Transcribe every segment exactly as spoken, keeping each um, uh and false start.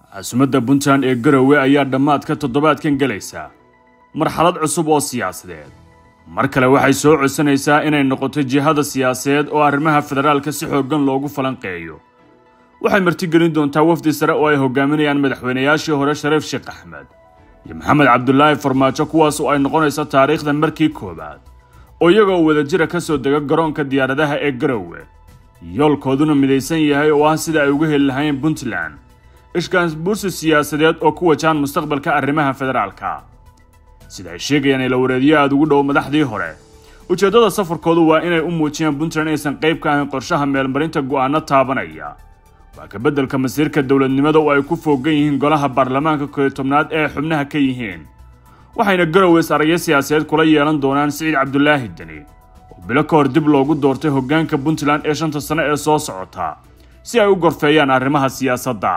caasimada Puntland ee Garowe ayaa dhamaadka toddobaadkan galaysa marxalad cusub oo siyaasadeed. mar kale waxay soo codsanaysaa inay noqoto jihada siyaasadeed oo arrimaha federaalka si xooggan loogu falanqeeyo. waxay martigelin doontaa wafdi sare oo ay hogaaminayaan madaxweynayaashii hore Shariif Sheekh Axmed iyo Maxamed Cabdullaahi Farmaajo, kuwaas oo ay noqonayso taariikhda markii koobaad oo iyagoo wadajir ka soo dega garoonka diyaaradaha ee Garowe. yoolkooduna midaysan yahay oo ah sida ay uga heli lahaayeen Puntland ishkaan bursi siyaasadeed oo ku wajahan mustaqbalka arrimaha federaalka. sida ay sheegayaan ila wareediyo aad ugu dhow madaxdii hore, ujeedada safarkoodu waa inay u muujiyaan Puntland aysan qayb ka ahayn qorshaha meelmarinta go'aano taabanaya waa ka beddelka masiirka dowladnimada oo ay ku foogan yihiin golaha baarlamaanka koob iyo tobnaad ee xubnaha ka yihiin. waxayna Garowe aragyo siyaasadeed kula yeelan doonaan Siciid Cabdullaahi Deni oo bilo ka hor dib loogu doortay hoggaanka Puntland ee shanta sano ee soo socota si ay u gorfeeyaan arrimaha siyaasadda.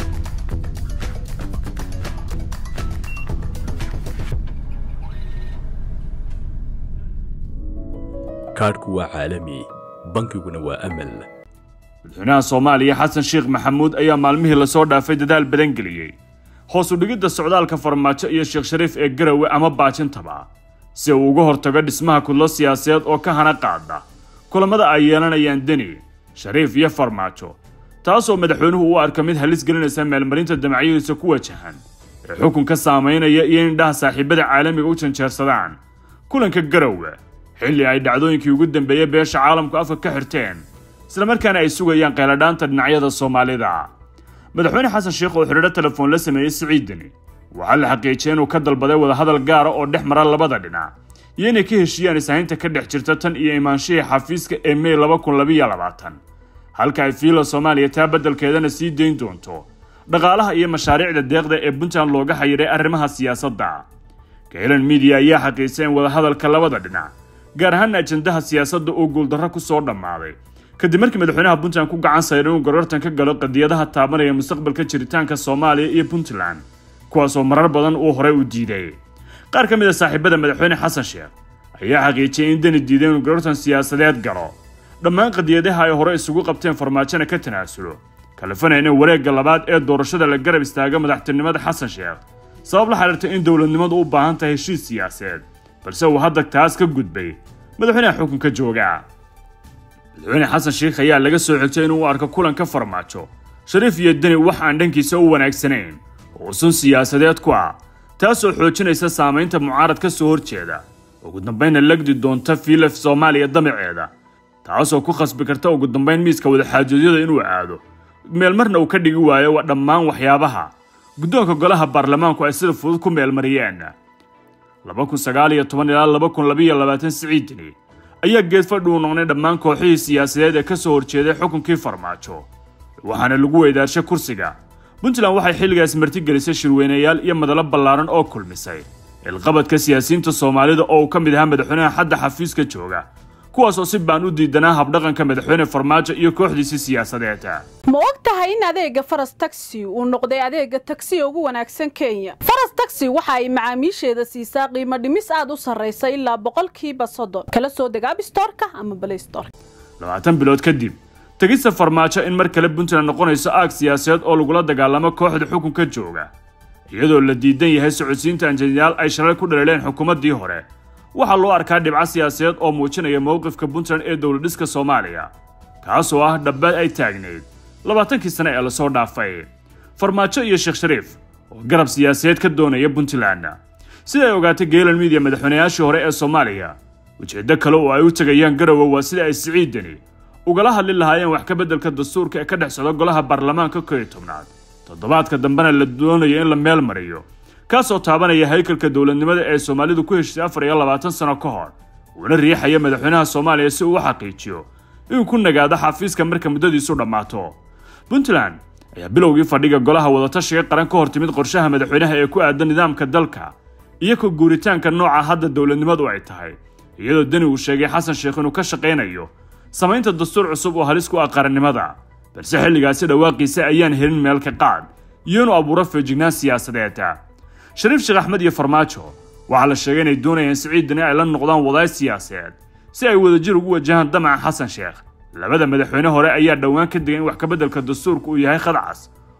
kaadhku waa caalami, bankiguna waa amal. madaxweynaha Soomaaliya Xasan Sheekh Maxamuud ayaa maalmihii la soo dhaafay dadaal badan geliyay hoos u dhigidda socdaalka Farmaajo iyo Sheekh Shariif ee Garowe ama baajintaba si uu uga hortago dhismaha kudlo siyaasadeed oo ka hana qaada kulamada ay yeelanayaan Deni, Shariif iyo Farmaajo, taasoo madaxweynuhu u arka mid halis gelinaysa meelmarinta damacyadiisa ku wajahan ee xukunka saameynaya iyo indhaha saaxiibada caalamiga u janjeersadaan kulanka Garowe xilli ay dhacdooyinkii ugu dambeeyay beesha caalamku afka ka xirteen isla markaana ay sugayaan qeeladhaanta dhinacyada Soomaalida. madaxweyne Xasan Sheekh oo xiriir telefoon la sameeyay Siciid Deni waxa la xaqiijiyay inuu ka dalbaday wada hadal gaar ah oo dhex mara labada dhinac iyo inay ka heshiiyaan ishaynta ka dhex jirta tan iyo imaanshiga xafiiska ee May laba kun laba iyo labaatan, halka ay fiilo Soomaaliya taa beddelkeedana sii deyn doonto dhaqaalaha iyo mashaariicda deeqda ee Puntland looga xayiray arrimaha siyaasadda. Kaylan Media ayaa xaqiijisay in wada hadalka labada dhinac gaar ahaan ajandaha siyaasadda oo guuldarro ku soo dhamaaday kadib markii madaxweynaha Puntland ku gacan sayray inuu gorortan ka galo qadiyadaha taabanaya mustaqbalka jiritaanka Soomaaliya iyo Puntland, kuwaas oo marar badan uu hore u diiday. qaar ka mid ah saaxiibada madaxweyne Xasan Sheekh ayaa xaqiijiyay in Deni diiday inuu gorortan siyaasadeed galo dhammaan qadiyadaha ay hore isugu qabteen Farmaajona ka tanaasulo kalafanayna wareegga labaad ee doorashada la garab istaaga madaxtinimada Xasan Sheekh sabab la xiriirta in dowladnimadu u baahan tahay heshiis siyaasadeed, balse uu hadda taas ka gudbay madaxweynaha xukunka jooga. madaxweyne Xasan Sheekh ayaa laga soo xigtay inuu arko kulanka Farmaajo, Shariif iyo Deni wax aan dhankiisa u wanaagsanayn oo sun siyaasadeed ku ah, taasoo xoojinaysa saameynta mucaarad ka soo horjeeda ugu dambeynna lagdi doonta fiilaf Soomaaliya damaceeda, taasoo ku khasbi karta ugu dambeyn miiska wada xaajoodiyada inuu aado meel marna uu ka dhigi waayo waa dhammaan waxyaabaha guddoonka golaha baarlamaanku ay sida fudud ku meel mariyeen. laba kun sagaal iyo toban ilaa laba kun laba iyo labaatan Siciid Deni ayaa geed fadhi u noqday dhammaan kooxihii siyaasadeed ee ka soo horjeeday xukunkii Farmaajo, waxaana lagu weydaarshay kursiga. Puntland waxay xilligaas martigelisay shirweynayaal iyo madalo ballaaran oo kulmisay ilqabadka siyaasiyiinta Soomaalida oo ka mid ahaa madaxweynaha hadda xafiiska jooga, kuwaas oo si baan u diidanaa habdhaqanka madaxweyne Farmaajo iyo kooxdiisa siyaasadeed. ma ogtahay in adeega Faras Taxi uu noqday adeega taxi ugu wanaagsan Kenya? Faras Taxi waxa ay macaamiisheeda siisaa qiimo dhimis aad u sarreysa ilaa boqolkiiba soddon kala soo deg App Store-ka ama Play Store. labaatan bilood kadib tagista Farmaajo in mar kale Puntland noqonayso aag siyaasadeed oo lagula dagaalamo kooxda xukunka jooga iyadoo la diidan yahay socodsiinta anjinayaal ay shalay ku dhaleeleen xukuumaddii hore, waxaa loo arkaa dhibco siyaasadeed oo muujinaya mowqifka Puntland ee dowlad dhiska Soomaaliya, kaasoo ah dhabbad ay taagneed labaatankii sano ee la soo dhaafay. Farmaajo iyo Sheekh Shariif oo garab siyaasadeed ka doonaya Puntland sida ay ogaatay Kaylan Media, madaxweynayaashii hore ee Soomaaliya ujeeddo kale oo ay u tagayaan Garowe waa sida ay Siciid Deni ugala hadli lahaayeen wax ka beddelka dastuurka ee ka dhex socda golaha baarlamaanka koob iyo tobnaad toddobaadka dambena la doonayo in la meel mariyo, kaasoo taabanaya haykalka dowladnimada ee Soomaalidu ku heshay afar iyo labaatan sano ka hor, una riixaya madaxweynaha Soomaaliya si uu u xaqiijiyo inuu ku nagaado xafiiska marka muddadiisu dhammaato. Puntland ayaa bilowgii fadhiga golaha wadatashiga qaran ka hortimid qorshaha madaxweynaha ee ku aadan nidaamka dalka iyo ku guuritaanka nooca hadda dowladnimadu ay tahay, iyadoo Deni uu sheegay Xasan Sheekh inuu ka shaqeynayo samaynta dastuur cusub oo halis ku ah qarannimada, balse xilligaasi dhawaaqiisa ayaan helin meel ka qaad iyo inuu abuuro feejignaan siyaasadeed. Shariif Sheekh Axmed iyo Farmaajo waxa la sheegay inay doonayaan Siciid Deni ay la noqdaan wadaay siyaasadeed si ay wadajir ugu wajahaan damaca Xasan Sheekh. labada madaxweyne hore ayaa dhawaan ka digay in wax ka beddelka dastuurka uu yahay khadcas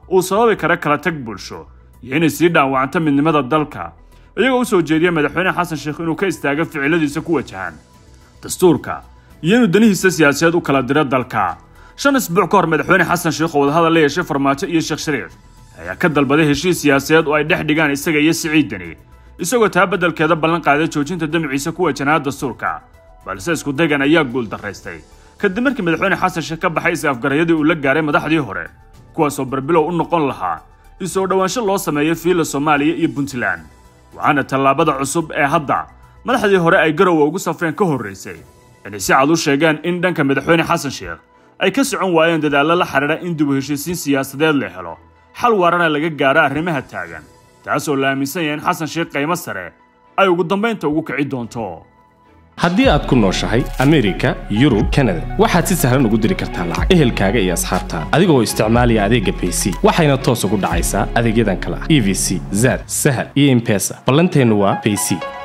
uu sababi kara kala tag bulsho iyo inay sii dhaawacanta midnimada dalka iyagoo u soo jeediyay madaxweyne xasan sheekh inuu ka istaago ficiladiisa ku wajahan dastuurka iyo inuu danihiisa siyaasadeed u kala diro dalka shan isbuuc ka hor madaxweyne xasan sheekh oo wadahadal la yeeshay farmaajo iyo sheekh shariif ayaa ka dalbaday heshiis siyaasadeed oo ay dhex dhigaan isaga iyo Siciid Dani isagoo taa beddelkeeda ballan qaaday joojinta damciisa ku wajahnaa dastuurka balse isku dagan ayaa guul daraystay kadib markii madaxweyne xasan sheekh ka baxay is-afgarayadii uu la gaaray madaxdii hore kuwaasoo barbilow u noqon lahaa isoo dhawaansho loo sameeyay fiila Soomaaliya iyo Puntland waxaana tallaabada cusub ee hadda madaxdii hore ay Garowe ugu safreen ka horeysay inay si cad u sheegaan in dhanka madaxweyne xasan sheekh ay ka socon waayeen dadaalo la xiriira in dib u heshiisiin siyaasadeed la helo xal waarana laga gaaro arrimaha taagan taasoo la aaminsan yahay in xasan sheekh qiimo sare ay ugu dambeynta ugu kici doonto haddii aad ku nooshahay Amerika, Yurub, Canada waxaad si sahlan ugu diri kartaa lacag ehelkaaga iyo asxaabtaada adigoo isticmaalaya adeegga Payc waxayna toos ugu dhacaysaa adeegyadan kala ah E V C, Zad, Sahal iyo M-Pesa ballanteenu waa Payc.